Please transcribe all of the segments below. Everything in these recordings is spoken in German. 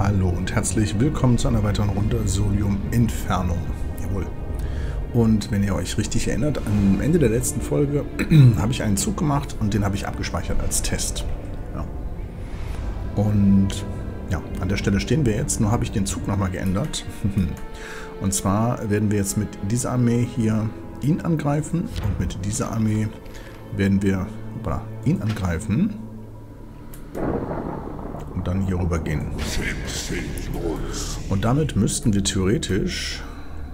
Hallo und herzlich willkommen zu einer weiteren Runde Solium Infernum. Jawohl. Und wenn ihr euch richtig erinnert, am Ende der letzten Folge habe ich einen Zug gemacht und den habe ich abgespeichert als Test. Ja. Und ja, an der Stelle stehen wir jetzt, nur habe ich den Zug nochmal geändert. Und zwar werden wir jetzt mit dieser Armee hier ihn angreifen und mit dieser Armee werden wir ihn angreifen und dann hier rüber gehen. Und damit müssten wir theoretisch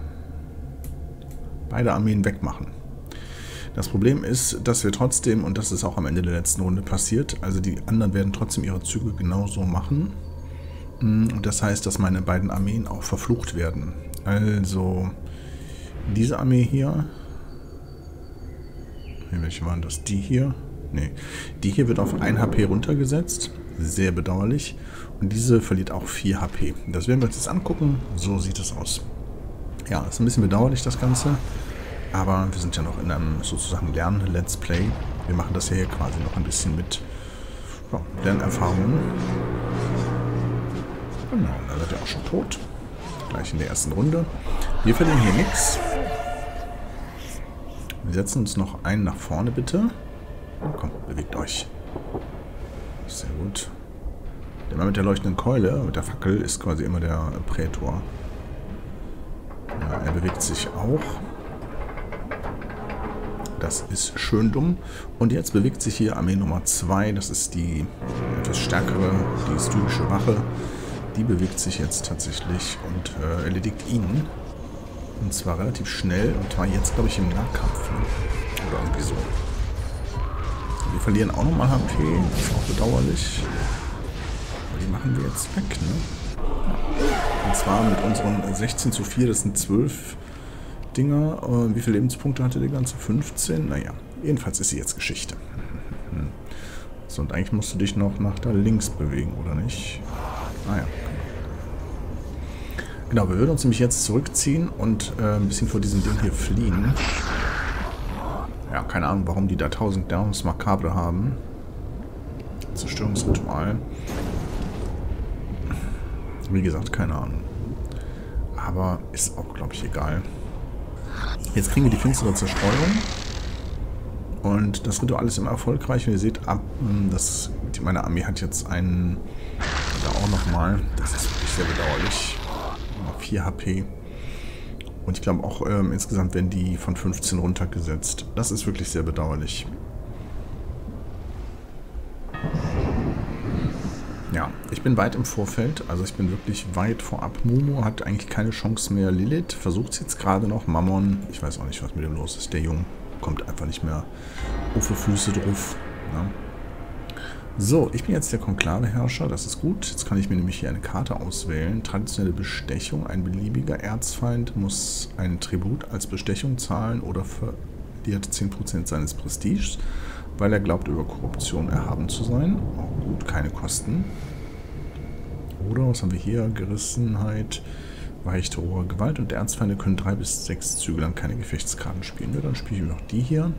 beide Armeen wegmachen. Das Problem ist, dass wir trotzdem, und das ist auch am Ende der letzten Runde passiert, also die anderen werden trotzdem ihre Züge genauso machen. Und das heißt, dass meine beiden Armeen auch verflucht werden. Also diese Armee hier, welche waren das? Die hier? Ne, die hier wird auf 1 HP runtergesetzt. Sehr bedauerlich. Und diese verliert auch 4 HP. Das werden wir uns jetzt angucken. So sieht es aus. Ja, ist ein bisschen bedauerlich das Ganze. Aber wir sind ja noch in einem sozusagen Lern-Let's Play. Wir machen das hier quasi noch ein bisschen mit Lernerfahrungen. Genau, da wird er auch schon tot. Gleich in der ersten Runde. Wir verlieren hier nichts. Wir setzen uns noch einen nach vorne, bitte. Oh, komm, bewegt euch. Sehr gut. Der Mann mit der leuchtenden Keule, mit der Fackel, ist quasi immer der Prätor. Ja, er bewegt sich auch. Das ist schön dumm. Und jetzt bewegt sich hier Armee Nummer 2. Das ist die etwas stärkere, die stygische Wache. Die bewegt sich jetzt tatsächlich und erledigt ihn. Und zwar relativ schnell. Und zwar jetzt, glaube ich, im Nahkampf. Ne? Oder irgendwie so. Wir verlieren auch nochmal HP. Das ist auch bedauerlich. Aber die machen wir jetzt weg, ne? Ja. Und zwar mit unseren 16:4. Das sind 12 Dinger. Wie viele Lebenspunkte hatte der ganze? 15? Naja, jedenfalls ist sie jetzt Geschichte. So, und eigentlich musst du dich noch nach da links bewegen, oder nicht? Ah ja. Genau, wir würden uns nämlich jetzt zurückziehen und ein bisschen vor diesem Ding hier fliehen. Ja, keine Ahnung, warum die da 1000 Downs Makabre haben. Zerstörungsritual. Wie gesagt, keine Ahnung. Aber ist auch, glaube ich, egal. Jetzt kriegen wir die finstere Zerstreuung. Und das Ritual ist immer erfolgreich. Und ihr seht, meine Armee hat jetzt einen... Da auch nochmal. Das ist wirklich sehr bedauerlich. 4 HP. Und ich glaube auch insgesamt werden die von 15 runtergesetzt. Das ist wirklich sehr bedauerlich. Ja, ich bin weit im Vorfeld. Also ich bin wirklich weit vorab. Momo hat eigentlich keine Chance mehr. Lilith versucht es jetzt gerade noch. Mammon, ich weiß auch nicht, was mit dem los ist. Der Junge kommt einfach nicht mehr auf die Füße drauf. Ja. So, ich bin jetzt der Konklaveherrscher, das ist gut. Jetzt kann ich mir nämlich hier eine Karte auswählen. Traditionelle Bestechung. Ein beliebiger Erzfeind muss einen Tribut als Bestechung zahlen oder verliert 10% seines Prestiges, weil er glaubt, über Korruption erhaben zu sein. Oh, gut, keine Kosten. Oder, was haben wir hier? Gerissenheit, weichte rohe Gewalt und Erzfeinde können 3 bis 6 Züge lang keine Gefechtskarten spielen. Ja, dann spiele ich noch die hier.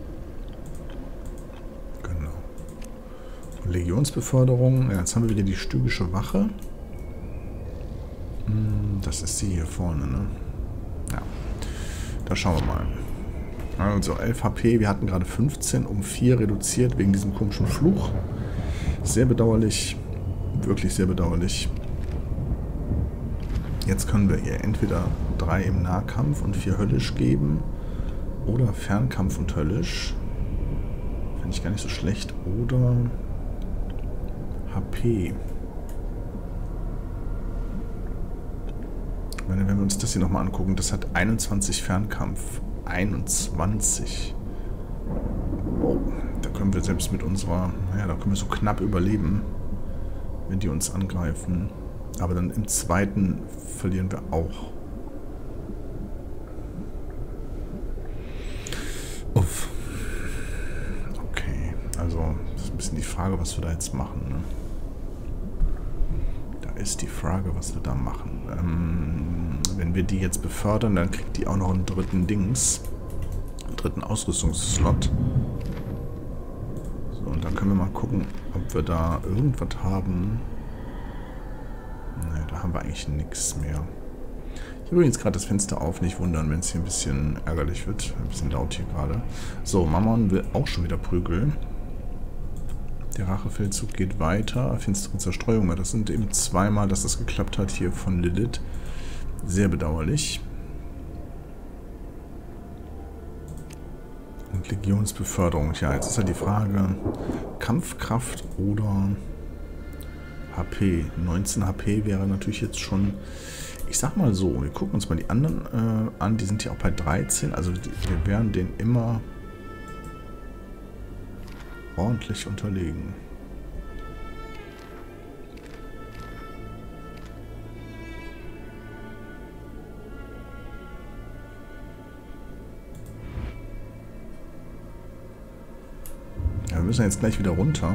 Legionsbeförderung. Ja, jetzt haben wir wieder die stygische Wache. Das ist sie hier vorne, ne? Ja. Da schauen wir mal. Also 11 HP. Wir hatten gerade 15 um 4 reduziert wegen diesem komischen Fluch. Sehr bedauerlich. Wirklich sehr bedauerlich. Jetzt können wir ihr entweder 3 im Nahkampf und 4 höllisch geben. Oder Fernkampf und höllisch. Finde ich gar nicht so schlecht. Oder... HP. Ich meine, wenn wir uns das hier nochmal angucken, das hat 21 Fernkampf. 21. Oh, da können wir selbst mit unserer... Naja, da können wir so knapp überleben, wenn die uns angreifen. Aber dann im zweiten verlieren wir auch. Uff. Okay, also das ist ein bisschen die Frage, was wir da jetzt machen, ne? Ist die Frage, was wir da machen. Wenn wir die jetzt befördern, dann kriegt die auch noch einen dritten Ausrüstungsslot. So, und dann können wir mal gucken, ob wir da irgendwas haben. haben wir eigentlich nichts mehr. Ich habe übrigens gerade das Fenster auf, nicht wundern, wenn es hier ein bisschen ärgerlich wird. Ein bisschen laut hier gerade. So, Mammon will auch schon wieder prügeln. Der Rachefeldzug geht weiter. Finstere Zerstreuung. Das sind eben zweimal, dass das geklappt hat hier von Lilith. Sehr bedauerlich. Und Legionsbeförderung. Ja, jetzt ist halt die Frage, Kampfkraft oder HP. 19 HP wäre natürlich jetzt schon, ich sag mal so, wir gucken uns mal die anderen an, die sind ja auch bei 13, also wir werden denen immer ordentlich unterlegen. Ja, wir müssen jetzt gleich wieder runter.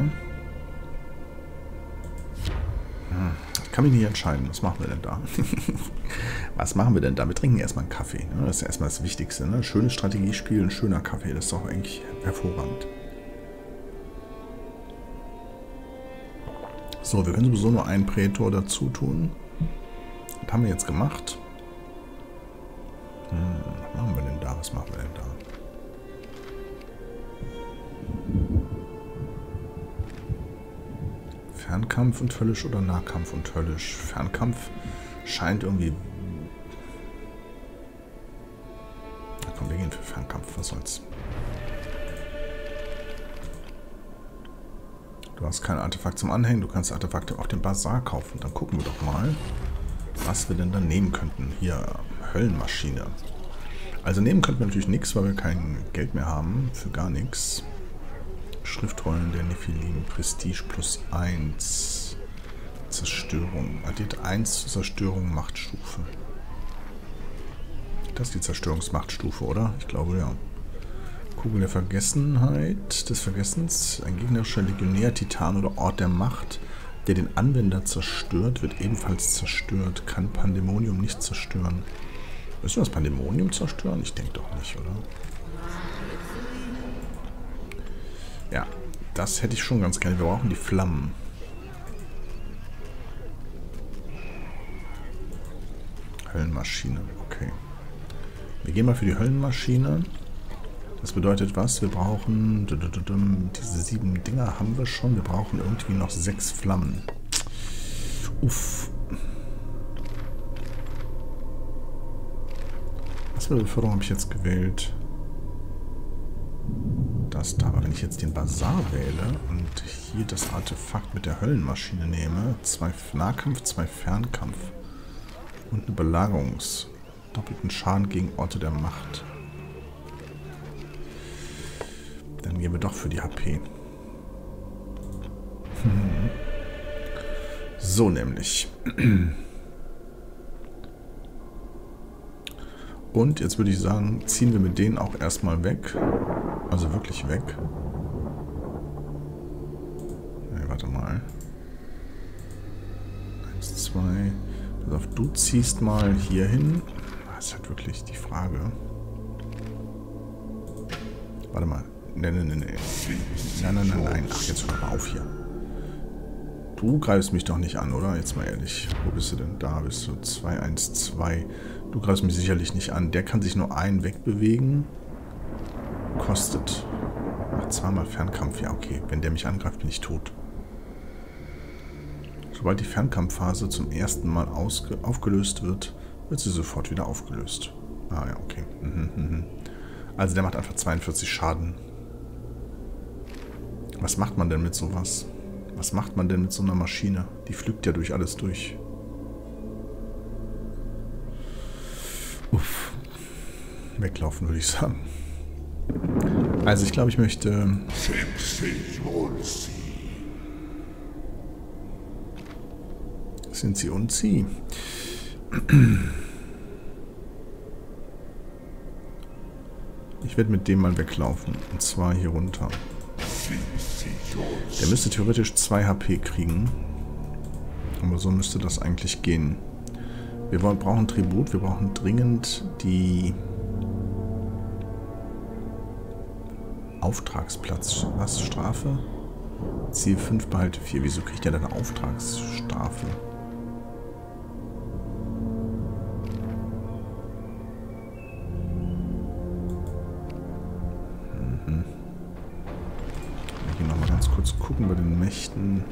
Ich kann mich nicht entscheiden. Was machen wir denn da? Was machen wir denn da? Wir trinken erstmal einen Kaffee. Ne? Das ist erstmal das Wichtigste. Ne? Schönes Strategiespiel, ein schöner Kaffee. Das ist doch eigentlich hervorragend. So, wir können sowieso nur einen Prätor dazu tun. Das haben wir jetzt gemacht. Was machen wir denn da? Was machen wir denn da? Fernkampf und höllisch oder Nahkampf und höllisch? Fernkampf scheint irgendwie... Na komm, wir gehen für Fernkampf. Was soll's? Du hast kein Artefakt zum Anhängen. Du kannst Artefakte auf dem Bazar kaufen. Dann gucken wir doch mal, was wir denn dann nehmen könnten. Hier, Höllenmaschine. Also nehmen könnten wir natürlich nichts, weil wir kein Geld mehr haben. Für gar nichts. Schriftrollen der Nephilim, Prestige +1, Zerstörung, addiert 1 zur Zerstörung, Machtstufe. Das ist die Zerstörungsmachtstufe, oder? Ich glaube, ja. Kugel der Vergessenheit, des Vergessens, ein gegnerischer Legionär, Titan oder Ort der Macht, der den Anwender zerstört, wird ebenfalls zerstört, kann Pandemonium nicht zerstören. Müssen wir das Pandemonium zerstören? Ich denke doch nicht, oder? Ja, das hätte ich schon ganz gerne. Wir brauchen die Flammen. Höllenmaschine, okay. Wir gehen mal für die Höllenmaschine. Das bedeutet was? Wir brauchen... Diese 7 Dinger haben wir schon. Wir brauchen irgendwie noch 6 Flammen. Uff. Was für eine Beförderung habe ich jetzt gewählt? Das da, aber wenn ich jetzt den Bazar wähle und hier das Artefakt mit der Höllenmaschine nehme, 2 Nahkampf, 2 Fernkampf und eine Belagerungs, doppelten Schaden gegen Orte der Macht. Dann gehen wir doch für die HP. So nämlich. Und jetzt würde ich sagen, ziehen wir mit denen auch erstmal weg. Also wirklich weg. Nee, warte mal. 1, 2. Pass auf, du ziehst mal hier hin. Das ist halt wirklich die Frage. Warte mal. Nee. Nein. Ach, jetzt hör mal auf hier. Du greifst mich doch nicht an, oder? Jetzt mal ehrlich. Wo bist du denn? Da bist du. 2, 1, 2. Du greifst mich sicherlich nicht an. Der kann sich nur einen wegbewegen. Kostet. Ach, 2-mal Fernkampf. Ja, okay. Wenn der mich angreift, bin ich tot. Sobald die Fernkampfphase zum ersten Mal aufgelöst wird, wird sie sofort wieder aufgelöst. Ah ja, okay. Also der macht einfach 42 Schaden. Was macht man denn mit sowas? Was macht man denn mit so einer Maschine? Die pflügt ja durch alles durch. Uff. Weglaufen, würde ich sagen. Also ich glaube, ich möchte... Sind sie und sie. Ich werde mit dem mal weglaufen. Und zwar hier runter. Der müsste theoretisch 2 HP kriegen. Aber so müsste das eigentlich gehen. Wir brauchen Tribut. Wir brauchen dringend die... Auftragsplatz. Was? Strafe? Ziel 5, behalte 4. Wieso kriegt der denn eine Auftragsstrafe? gucken bei den Mächten.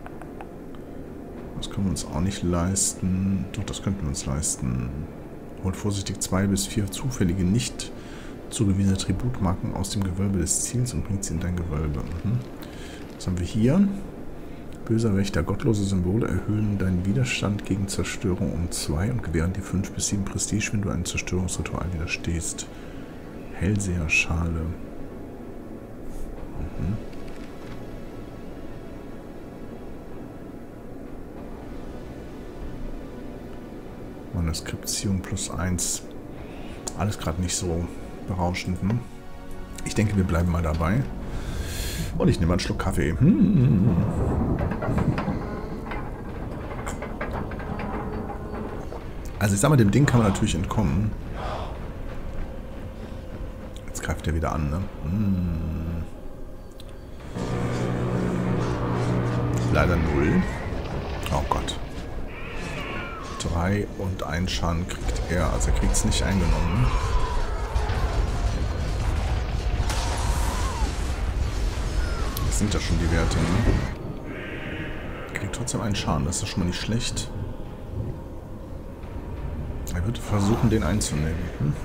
Das können wir uns auch nicht leisten. Doch, das könnten wir uns leisten. Holt vorsichtig 2 bis 4 zufällige, nicht zugewiesene Tributmarken aus dem Gewölbe des Ziels und bringt sie in dein Gewölbe. Was haben wir hier? Böser Wächter, gottlose Symbole erhöhen deinen Widerstand gegen Zerstörung um 2 und gewähren dir 5 bis 7 Prestige, wenn du einem Zerstörungsritual widerstehst. Hellseherschale. Manuskriptziehung +1. Alles gerade nicht so berauschend. Ich denke, wir bleiben mal dabei. Und ich nehme einen Schluck Kaffee. Also ich sag mal, dem Ding kann man natürlich entkommen. Jetzt greift er wieder an, ne? Leider 0. Oh Gott. 3 und 1 Schaden kriegt er. Also er kriegt es nicht eingenommen. Das sind ja schon die Werte. Ne? Er kriegt trotzdem einen Schaden. Das ist schon mal nicht schlecht. Er wird versuchen, den einzunehmen.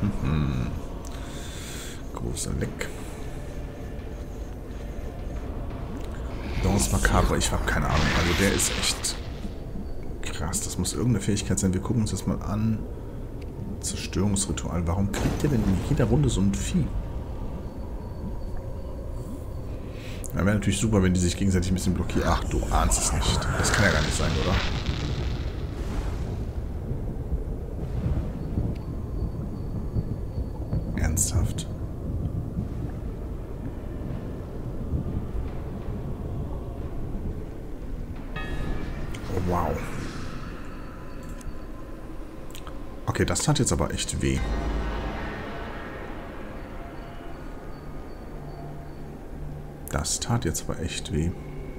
Großer Leck. Danse Macabre, ich habe keine Ahnung. Also der ist echt krass. Das muss irgendeine Fähigkeit sein. Wir gucken uns das mal an. Zerstörungsritual. Warum kriegt der denn in jeder Runde so ein Vieh? Ja, wäre natürlich super, wenn die sich gegenseitig ein bisschen blockieren. Ach, du ahnst es nicht. Das kann ja gar nicht sein, oder? Ernsthaft. Oh, wow. Okay, das tat jetzt aber echt weh. Das tat jetzt aber echt weh.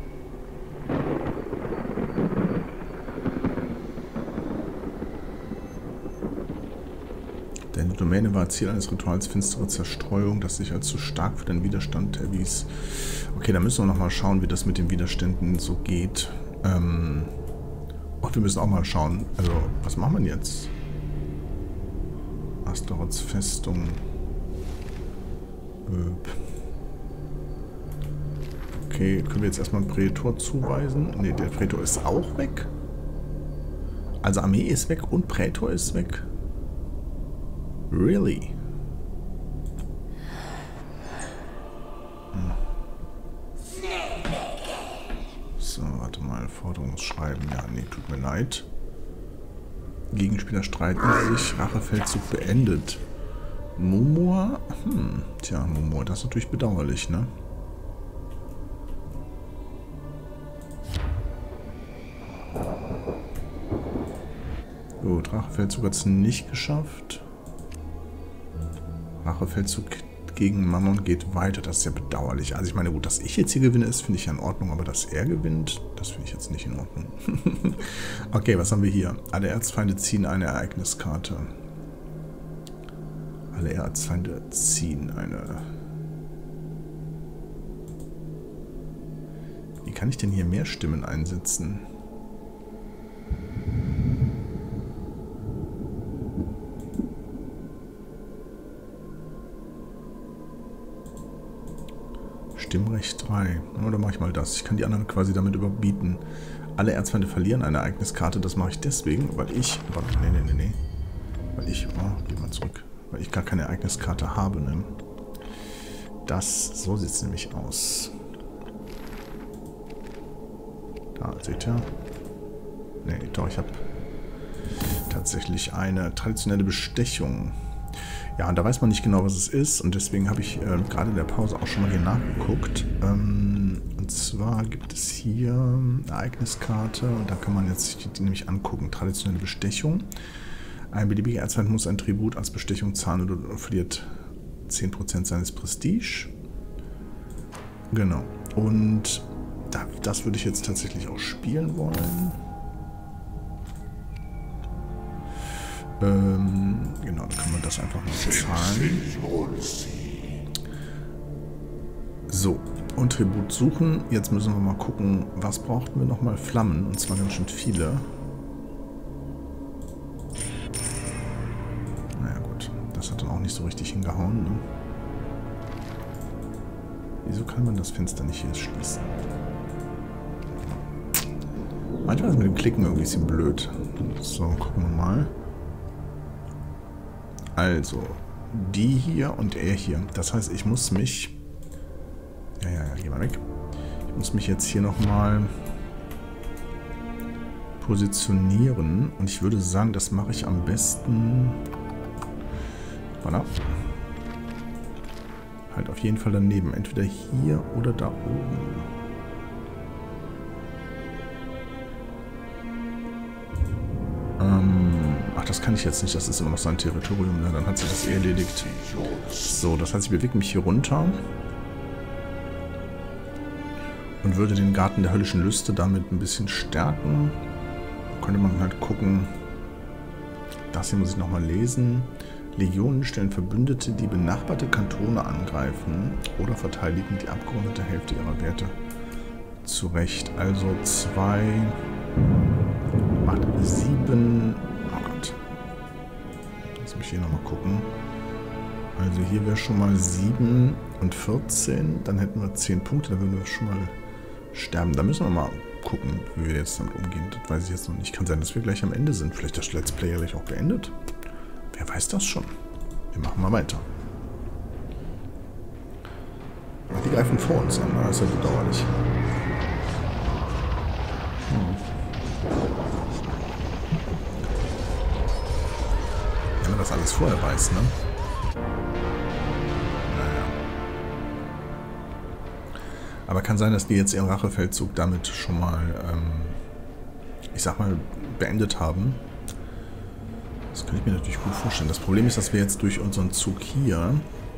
Deine Domäne war Ziel eines Rituals finstere Zerstreuung, das sich als zu stark für den Widerstand erwies. Okay, da müssen wir nochmal schauen, wie das mit den Widerständen so geht. Und wir müssen auch mal schauen, also, was machen wir jetzt? Astaroths Festung. Okay, können wir jetzt erstmal einen Prätor zuweisen? Ne, der Prätor ist auch weg. Also Armee ist weg und Prätor ist weg. Really? So, warte mal. Forderungsschreiben. Ja, nee, tut mir leid. Gegenspieler streiten sich. Rachefeldzug beendet. Momoa? Tja, Momoa, das ist natürlich bedauerlich, ne? Gut, Rachefeldzug hat es nicht geschafft. Rachefeldzug gegen Mammon geht weiter. Das ist ja bedauerlich. Also ich meine, gut, dass ich jetzt hier gewinne, ist, finde ich ja in Ordnung. Aber dass er gewinnt, das finde ich jetzt nicht in Ordnung. Okay, was haben wir hier? Alle Erzfeinde ziehen eine Ereigniskarte. Alle Erzfeinde ziehen eine... Wie kann ich denn hier mehr Stimmen einsetzen? Stimmrecht 3. Oder mache ich mal das? Ich kann die anderen quasi damit überbieten. Alle Erzfeinde verlieren eine Ereigniskarte. Das mache ich deswegen, weil ich... Nee. Weil ich... Oh, geh mal zurück. Weil ich gar keine Ereigniskarte habe, ne? So sieht es nämlich aus. Da, seht ihr? Nee, doch, ich habe tatsächlich eine traditionelle Bestechung. Ja, und da weiß man nicht genau, was es ist. Und deswegen habe ich gerade in der Pause auch schon mal hier nachgeguckt. Und zwar gibt es hier eine Ereigniskarte. Und da kann man jetzt die nämlich angucken. Traditionelle Bestechung. Ein beliebiger Erzfeind muss ein Tribut als Bestechung zahlen oder verliert 10% seines Prestige. Genau. Und das würde ich jetzt tatsächlich auch spielen wollen. Genau, dann kann man das einfach mal bezahlen. So, und Tribut suchen. Jetzt müssen wir mal gucken, was brauchten wir nochmal? Flammen, und zwar ganz schön viele. Naja gut, das hat dann auch nicht so richtig hingehauen, ne? Wieso kann man das Fenster nicht hier schließen? Manchmal ist mit dem Klicken irgendwie ein bisschen blöd. So, gucken wir mal. Also, die hier und er hier. Das heißt, ich muss mich... Ja, geh mal weg. Ich muss mich jetzt hier nochmal positionieren. Und ich würde sagen, das mache ich am besten... Voilà. Halt auf jeden Fall daneben. Entweder hier oder da oben. Ach, das kann ich jetzt nicht. Das ist immer noch sein Territorium. Ne? Dann hat sich das erledigt. So, das heißt, ich bewege mich hier runter. Und würde den Garten der höllischen Lüste damit ein bisschen stärken. Da könnte man halt gucken. Das hier muss ich nochmal lesen. Legionen stellen Verbündete, die benachbarte Kantone angreifen oder verteidigen die abgerundete Hälfte ihrer Werte zurecht. Also 2 macht 7. Oh Gott. Lass mich hier nochmal gucken. Also hier wäre schon mal 7 und 14. Dann hätten wir 10 Punkte. Da würden wir schon mal sterben. Da müssen wir mal gucken, wie wir jetzt damit umgehen. Das weiß ich jetzt noch nicht. Kann sein, dass wir gleich am Ende sind. Vielleicht das Let's Play gleich auch beendet. Wer weiß das schon? Wir machen mal weiter. Die greifen vor uns an. Das ist ja bedauerlich. Wenn man das alles vorher weiß, ne? Naja. Aber kann sein, dass die jetzt ihren Rachefeldzug damit schon mal, ich sag mal, beendet haben. Das kann ich mir natürlich gut vorstellen. Das Problem ist, dass wir jetzt durch unseren Zug hier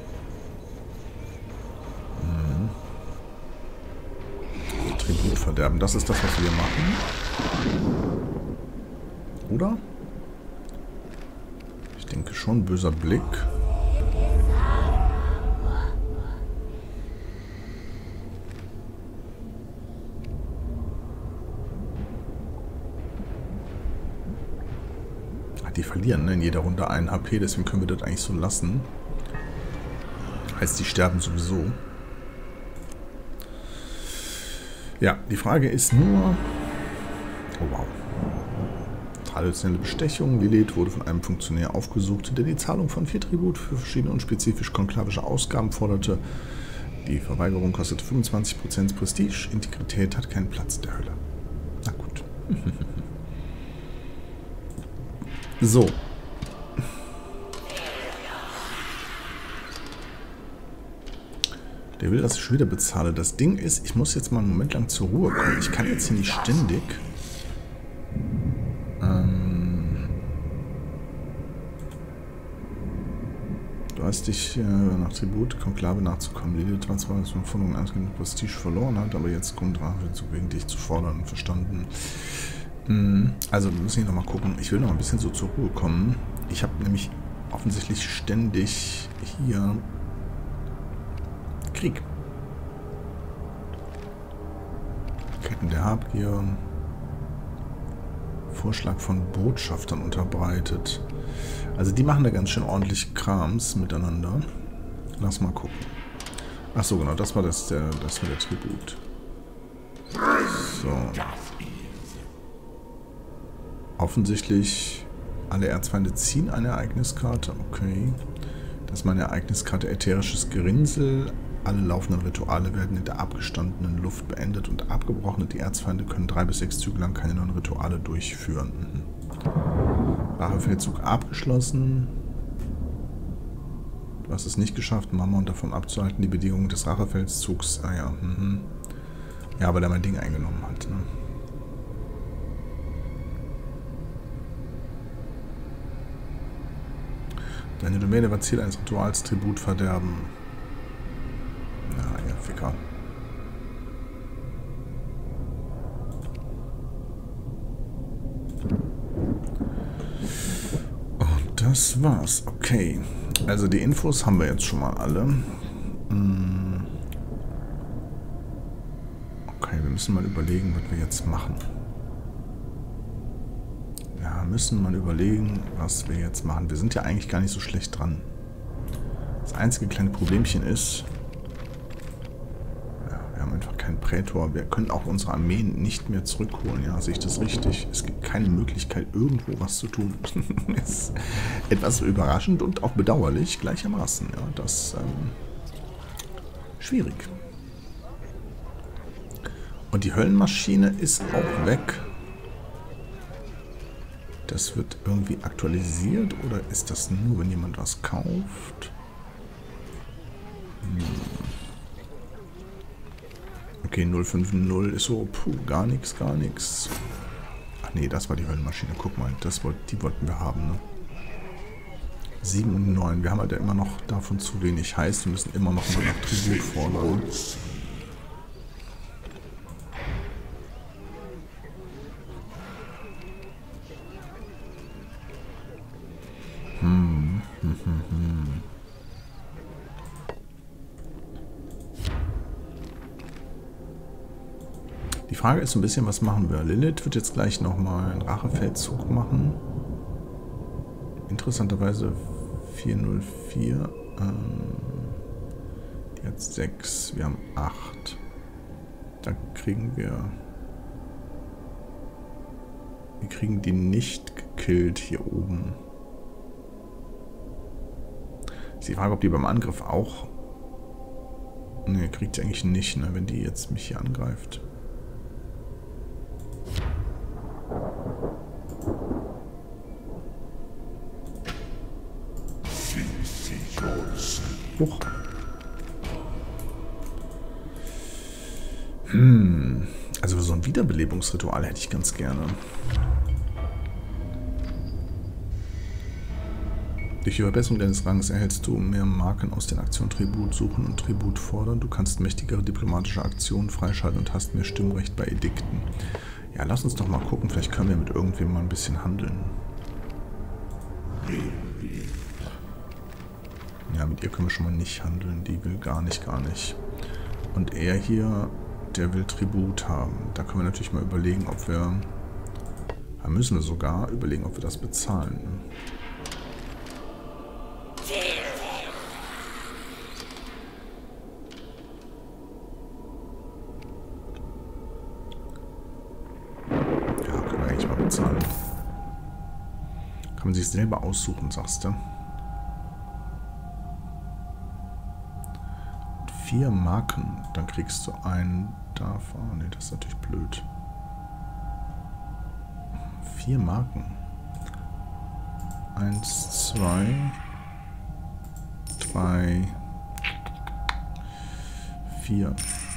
Tribut verderben. Das ist das, was wir machen. Oder? Ich denke schon, böser Blick. Die verlieren, ne, in jeder Runde 1 HP, deswegen können wir das eigentlich so lassen. Heißt, die sterben sowieso. Ja, die Frage ist nur... Oh wow. Traditionelle Bestechung. Lilith wurde von einem Funktionär aufgesucht, der die Zahlung von 4 Tribut für verschiedene und spezifisch konklavische Ausgaben forderte. Die Verweigerung kostet 25% Prestige. Integrität hat keinen Platz in der Hölle. Na gut. So. Der will, dass ich schon wieder bezahle. Das Ding ist, ich muss jetzt mal einen Moment lang zur Ruhe kommen. Ich kann jetzt hier nicht ständig... Du hast dich nach Tribut, Konklave nachzukommen. Lilith war zwar von Forderungen ausgehend Prestige verloren hat, aber jetzt kommt Rachefeldzug wegen dich zu fordern. Verstanden. Also, wir müssen hier nochmal gucken. Ich will noch ein bisschen so zur Ruhe kommen. Ich habe nämlich offensichtlich ständig hier Krieg. Ketten der Habgier. Vorschlag von Botschaftern unterbreitet. Also die machen da ganz schön ordentlich Krams miteinander. Lass mal gucken. Achso, genau, das war der Tribut. So. Offensichtlich alle Erzfeinde ziehen eine Ereigniskarte. Okay. Das ist meine Ereigniskarte ätherisches Gerinnsel. Alle laufenden Rituale werden in der abgestandenen Luft beendet und abgebrochen. Die Erzfeinde können 3 bis 6 Züge lang keine neuen Rituale durchführen. Rachefeldzug abgeschlossen. Du hast es nicht geschafft, Mammon davon abzuhalten, die Bedingungen des Rachefeldzugs. Ah ja. Ja, weil er mein Ding eingenommen hat. Ne? Deine Domäne war Ziel eines Rituals, Tribut verderben. Ja, ihr Ficker. Und das war's. Okay. Also die Infos haben wir jetzt schon mal alle. müssen mal überlegen, was wir jetzt machen. Ja, müssen mal überlegen, was wir jetzt machen. Wir sind ja eigentlich gar nicht so schlecht dran. Das einzige kleine Problemchen ist, ja, wir haben einfach keinen Prätor. Wir können auch unsere Armeen nicht mehr zurückholen. Ja, sehe ich das richtig? Es gibt keine Möglichkeit, irgendwo was zu tun. Ist etwas überraschend und auch bedauerlich gleichermaßen. Ja, das schwierig. Und die Höllenmaschine ist auch weg. Das wird irgendwie aktualisiert oder ist das nur, wenn jemand was kauft? Okay, 050 ist so, puh, gar nichts, gar nichts. Ach nee, das war die Höllenmaschine. Guck mal, die wollten wir haben, ne? 7 und 9. Wir haben halt ja immer noch davon zu wenig. Heißt, wir müssen immer noch mal nach Tribut fordern. Die Frage ist so ein bisschen, was machen wir? Lilith wird jetzt gleich nochmal einen Rachefeldzug machen. Interessanterweise 404. Die hat 6, wir haben 8. Da kriegen wir... Wir kriegen die nicht gekillt hier oben. Ist die Frage, ob die beim Angriff auch... Ne, kriegt sie eigentlich nicht, ne, wenn die jetzt mich hier angreift. Huch. Also so ein Wiederbelebungsritual hätte ich ganz gerne. Durch die Verbesserung deines Rangs erhältst du mehr Marken aus den Aktionen Tribut suchen und Tribut fordern. Du kannst mächtigere diplomatische Aktionen freischalten und hast mehr Stimmrecht bei Edikten. Ja, lass uns doch mal gucken, vielleicht können wir mit irgendwem mal ein bisschen handeln. Ja, mit ihr können wir schon mal nicht handeln. Die will gar nicht. Und er hier, der will Tribut haben. Da können wir natürlich mal überlegen, ob wir... Da müssen wir sogar überlegen, ob wir das bezahlen. Ja, können wir eigentlich mal bezahlen. Kann man sich selber aussuchen, sagst du? 4 Marken, dann kriegst du einen davon. Ne, das ist natürlich blöd. 4 Marken. 1, 2, 3, 4.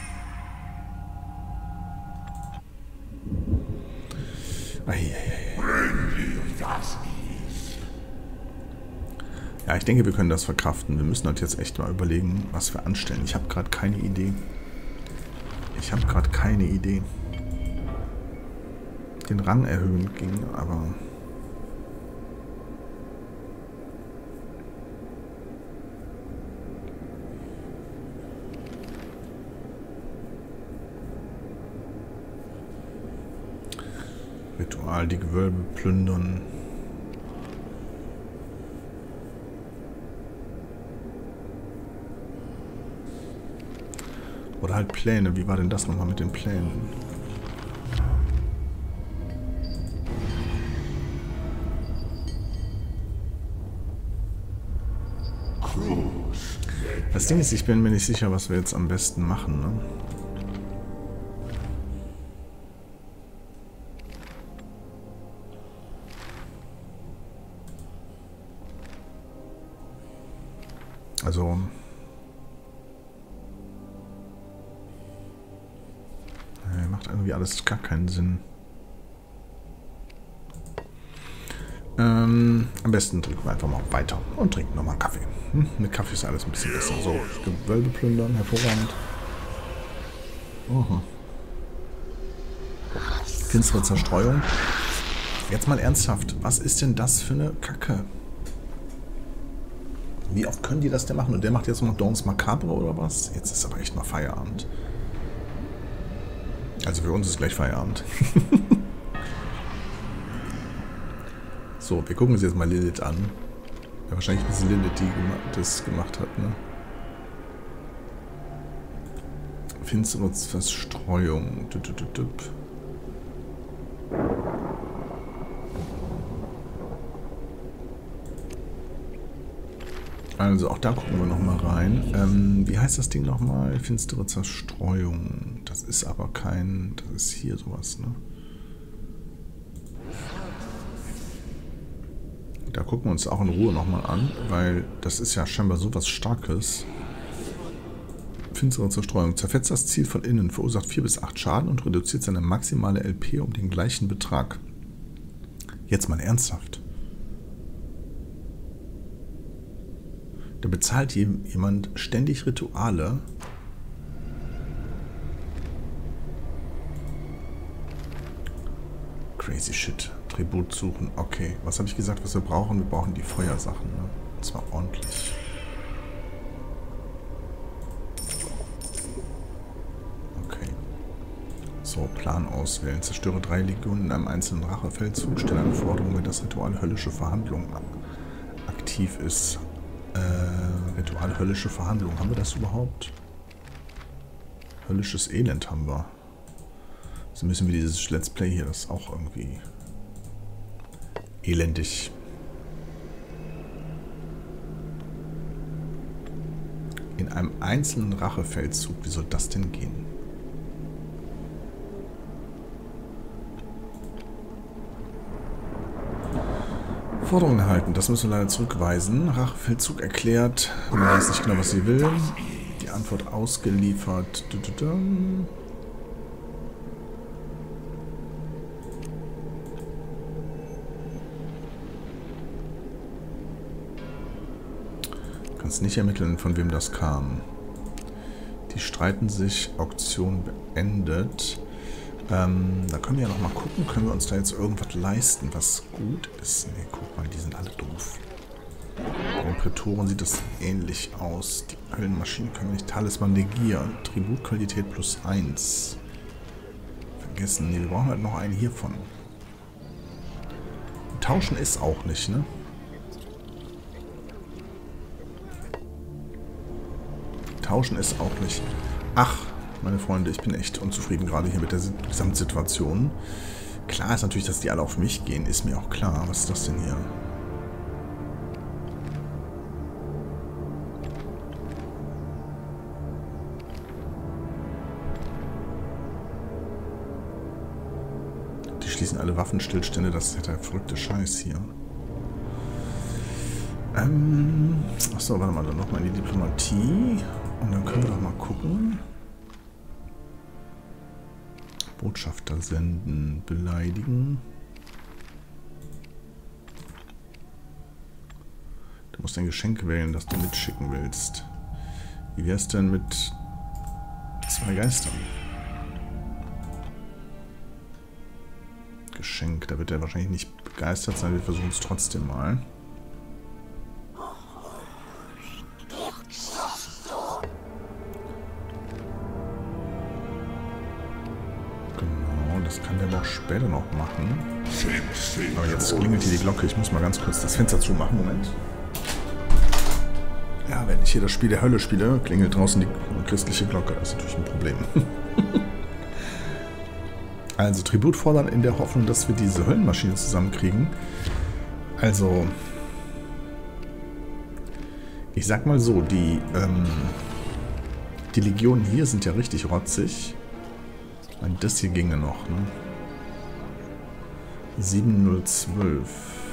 Ja, ich denke, wir können das verkraften. Wir müssen halt jetzt echt mal überlegen, was wir anstellen. Ich habe gerade keine Idee. Den Rang erhöhen ging, aber... Ritual, die Gewölbe plündern. Oder halt Pläne. Wie war denn das nochmal mit den Plänen? Das Ding ist, ich bin mir nicht sicher, was wir jetzt am besten machen, ne? Also... macht irgendwie alles gar keinen Sinn. Am besten trinken wir einfach mal weiter und trinken nochmal einen Kaffee. Mit Kaffee ist alles ein bisschen besser. So, Gewölbe plündern, hervorragend. Finstere Zerstreuung. Jetzt mal ernsthaft, was ist denn das für eine Kacke? Wie oft können die das denn machen? Und der macht jetzt noch Dons Macabre oder was? Jetzt ist aber echt mal Feierabend. Also für uns ist gleich Feierabend. So, wir gucken uns jetzt mal Lilith an. Ja, wahrscheinlich ist Lilith, die das gemacht hat, ne? Finstere Verstreuung. Also auch da gucken wir nochmal rein. Wie heißt das Ding nochmal? Finstere Zerstreuung. Das ist aber kein... Das ist hier sowas, ne? Da gucken wir uns auch in Ruhe nochmal an, weil das ist ja scheinbar sowas Starkes. Finstere Zerstreuung. Zerfetzt das Ziel von innen, verursacht 4 bis 8 Schaden und reduziert seine maximale LP um den gleichen Betrag. Jetzt mal ernsthaft. Da bezahlt jemand ständig Rituale. Crazy shit. Tribut suchen. Okay, was habe ich gesagt, was wir brauchen? Wir brauchen die Feuersachen, ne? Und zwar ordentlich. Okay. So, Plan auswählen. Zerstöre 3 Legionen in einem einzelnen Rachefeldzug. Stelle eine Forderung, wenn das Ritual höllische Verhandlung aktiv ist. Ritual höllische Verhandlung. Haben wir das überhaupt? Höllisches Elend haben wir. So müssen wir dieses Let's Play hier, das ist auch irgendwie elendig. In einem einzelnen Rachefeldzug. Wie soll das denn gehen? Forderung erhalten. Das müssen wir leider zurückweisen. Rachefeldzug erklärt. Man weiß nicht genau, was sie will. Die Antwort ausgeliefert. Kannst nicht ermitteln, von wem das kam. Die streiten sich. Auktion beendet. Da können wir ja noch mal gucken. Können wir uns da jetzt irgendwas leisten, was gut ist? Ne, guck mal, die sind alle doof. Bei den Prätoren sieht das ähnlich aus. Die Höllenmaschinen können wir nicht. Talisman negieren. Tributqualität +1. Vergessen. Ne, wir brauchen halt noch einen hiervon. Tauschen ist auch nicht, ne? Tauschen ist auch nicht. Ach, meine Freunde, ich bin echt unzufrieden gerade hier mit der Gesamtsituation. Klar ist natürlich, dass die alle auf mich gehen. Ist mir auch klar. Was ist das denn hier? Die schließen alle Waffenstillstände. Das ist ja der verrückte Scheiß hier. Achso, warte mal, dann nochmal in die Diplomatie. Und dann können wir doch mal gucken. Botschafter senden, beleidigen. Du musst ein Geschenk wählen, das du mitschicken willst. Wie wär's denn mit 2 Geistern? Geschenk, da wird er wahrscheinlich nicht begeistert sein. Wir versuchen es trotzdem mal. Das kann der aber auch später noch machen. Aber jetzt klingelt hier die Glocke. Ich muss mal ganz kurz das Fenster zumachen. Moment. Ja, wenn ich hier das Spiel der Hölle spiele, klingelt draußen die christliche Glocke. Das ist natürlich ein Problem. Also Tribut fordern in der Hoffnung, dass wir diese Höllenmaschine zusammenkriegen. Also, ich sag mal so, die Legionen hier sind ja richtig rotzig. Das hier ginge noch, ne? 7012.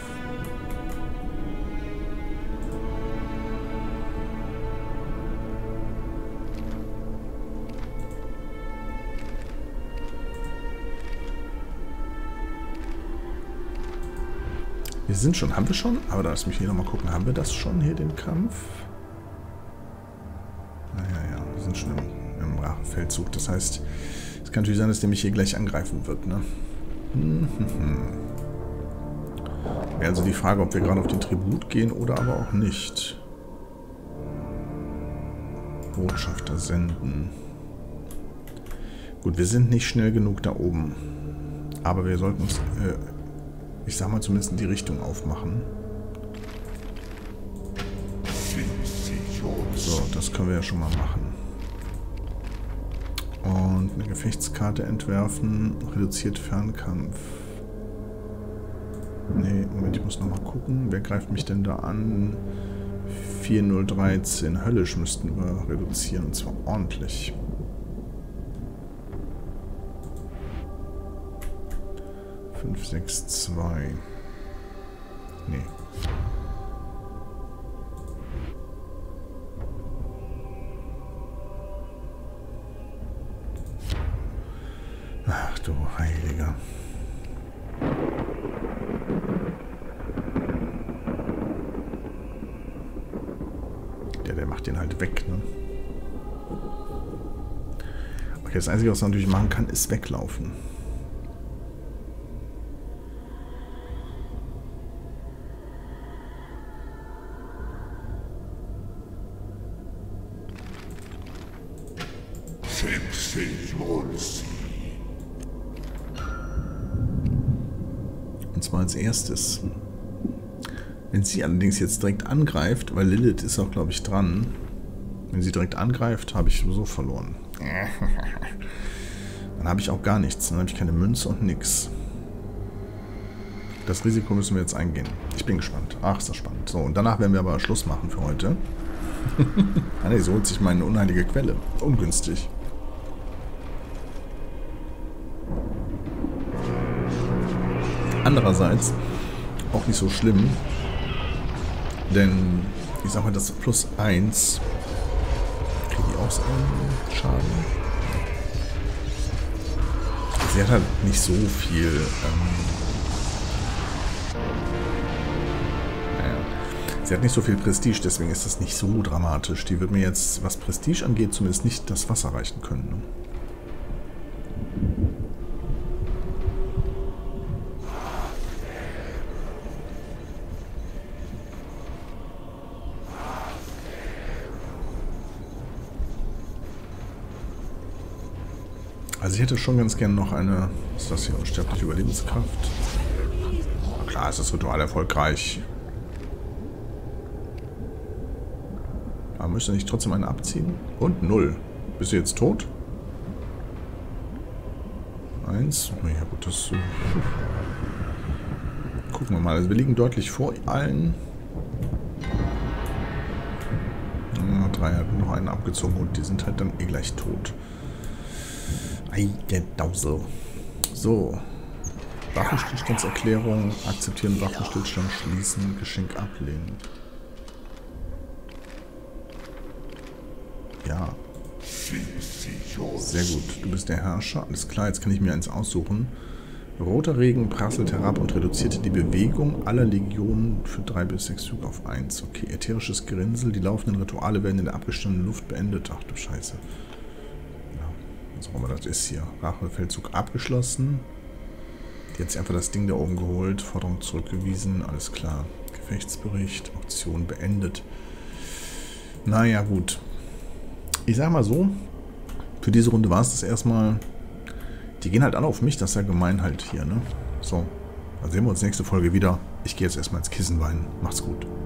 Wir sind schon, haben wir schon? Aber da lass mich hier nochmal gucken. Haben wir das schon hier, den Kampf? Naja, ja, wir sind schon im Rachefeldzug. Das heißt, es kann natürlich sein, dass der mich hier gleich angreifen wird, ne? Wäre also die Frage, ob wir gerade auf den Tribut gehen oder aber auch nicht. Botschafter senden. Gut, wir sind nicht schnell genug da oben. Aber wir sollten uns, ich sag mal, zumindest in die Richtung aufmachen. So, das können wir ja schon mal machen. Und eine Gefechtskarte entwerfen. Reduziert Fernkampf. Nee, Moment, ich muss nochmal gucken. Wer greift mich denn da an? 4013. Höllisch müssten wir reduzieren. Und zwar ordentlich. Fünf, 6, 2. Nee. Ach du Heiliger. Der macht den halt weg, ne? Okay, das Einzige, was man natürlich machen kann, ist weglaufen. Und zwar als erstes. Wenn sie allerdings jetzt direkt angreift, weil Lilith ist auch, glaube ich, dran. Wenn sie direkt angreift, habe ich sowieso verloren. Dann habe ich auch gar nichts. Dann habe ich keine Münze und nix. Das Risiko müssen wir jetzt eingehen. Ich bin gespannt. Ach, ist das spannend. So, und danach werden wir aber Schluss machen für heute. Ah, nee, so holt sich meine unheilige Quelle. Ungünstig. Andererseits auch nicht so schlimm, denn ich sag mal, das +1 kriege ich auch einen Schaden. Sie hat halt nicht so viel. Sie hat nicht so viel Prestige, deswegen ist das nicht so dramatisch. Die wird mir jetzt, was Prestige angeht, zumindest nicht das Wasser reichen können. Ne? Also ich hätte schon ganz gerne noch eine, was ist das hier, unsterbliche Überlebenskraft. Na klar, ist das Ritual erfolgreich. Aber müsste nicht trotzdem eine abziehen? Und 0. Bist du jetzt tot? 1. Na ja gut, das... Gucken wir mal. Also wir liegen deutlich vor allen. 3 hat noch einen abgezogen und die sind halt dann eh gleich tot. Eidendause. So. Waffenstillstandserklärung. Akzeptieren, Waffenstillstand schließen, Geschenk ablehnen. Ja. Sehr gut. Du bist der Herrscher. Alles klar, jetzt kann ich mir eins aussuchen. Roter Regen prasselt herab und reduzierte die Bewegung aller Legionen für 3 bis 6 Züge auf 1. Okay, ätherisches Gerinnsel. Die laufenden Rituale werden in der abgestandenen Luft beendet. Ach du Scheiße. Was auch immer das ist hier. Rachefeldzug abgeschlossen. Die hat sich einfach das Ding da oben geholt. Forderung zurückgewiesen. Alles klar. Gefechtsbericht. Auktion beendet. Naja, gut. Ich sag mal so. Für diese Runde war es das erstmal. Die gehen halt alle auf mich. Das ist ja gemein halt hier, ne? So. Dann sehen wir uns nächste Folge wieder. Ich gehe jetzt erstmal ins Kissen weinen. Macht's gut.